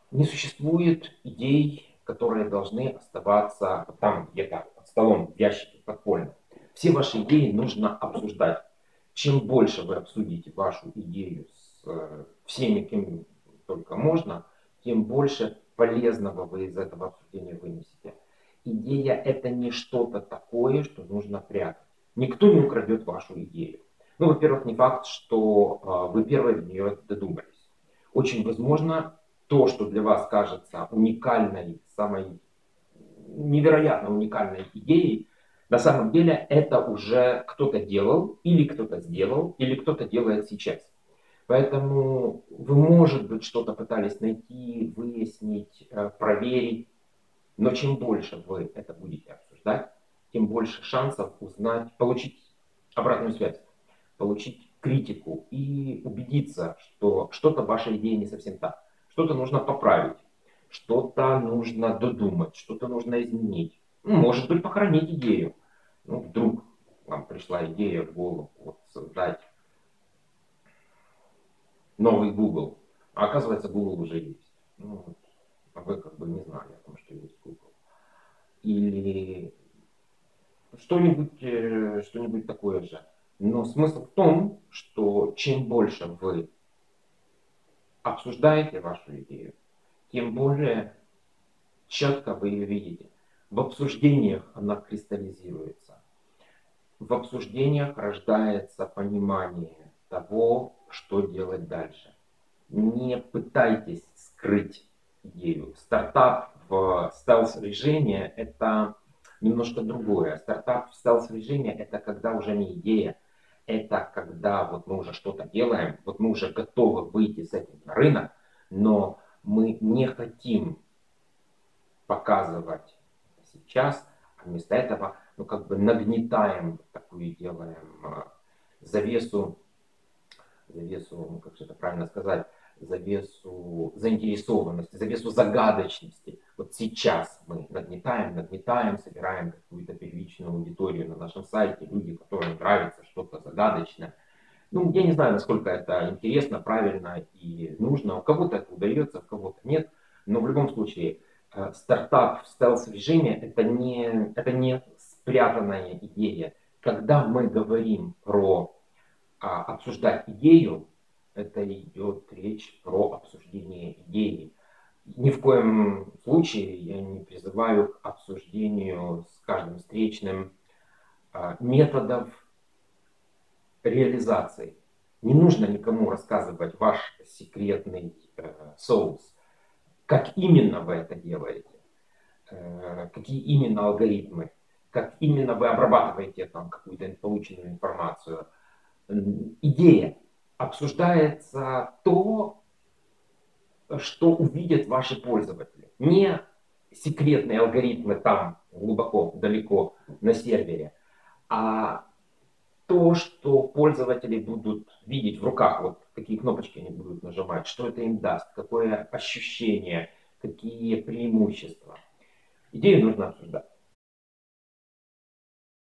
Не существует идей, которые должны оставаться там где-то под столом, в ящике, подпольно. Все ваши идеи нужно обсуждать. Чем больше вы обсудите вашу идею с всеми, кем только можно, тем больше полезного вы из этого обсуждения вынесете. Идея это не что-то такое, что нужно прятать. Никто не украдет вашу идею. Ну, во-первых, не факт, что вы первые до нее додумались. Очень возможно, то, что для вас кажется уникальной, самой невероятно уникальной идеей, на самом деле это уже кто-то делал, или кто-то сделал, или кто-то делает сейчас. Поэтому вы, может быть, что-то пытались найти, выяснить, проверить, но чем больше вы это будете обсуждать, тем больше шансов узнать, получить обратную связь, получить критику и убедиться, что что-то в вашей идее не совсем так. Что-то нужно поправить, что-то нужно додумать, что-то нужно изменить. Ну, может быть, похоронить идею. Ну, вдруг вам пришла идея в голову вот, создать новый Google. А оказывается, Google уже есть. Ну, а вы как бы не знали о том, что есть Google. Или что-нибудь такое же. Но смысл в том, что чем больше вы обсуждаете вашу идею, тем более четко вы ее видите. В обсуждениях она кристаллизируется. В обсуждениях рождается понимание того, что делать дальше. Не пытайтесь скрыть идею. Стартап в стелс-режиме это немножко другое. Стартап в стелс-режиме это когда уже не идея, это когда вот мы уже что-то делаем, вот мы уже готовы выйти с этим на рынок, но мы не хотим показывать сейчас, а вместо этого ну, как бы нагнетаем такую, делаем завесу, ну, как же это правильно сказать, завесу заинтересованности, завесу загадочности. Вот сейчас мы нагнетаем, собираем какую-то первичную аудиторию на нашем сайте, люди, которым нравится что-то загадочное. Ну, я не знаю, насколько это интересно, правильно и нужно. У кого-то это удается, у кого-то нет. Но в любом случае, стартап в стелс-режиме это не спрятанная идея. Когда мы говорим про обсуждать идею, это идет речь про обсуждение идеи. Ни в коем случае я не призываю к обсуждению с каждым встречным методов реализации. Не нужно никому рассказывать ваш секретный соус. Как именно вы это делаете, какие именно алгоритмы, как именно вы обрабатываете там какую-то полученную информацию. Идея. Обсуждается то, что увидят ваши пользователи. Не секретные алгоритмы там глубоко, далеко на сервере, а то, что пользователи будут видеть в руках, вот какие кнопочки они будут нажимать, что это им даст, какое ощущение, какие преимущества. Идею нужно обсуждать.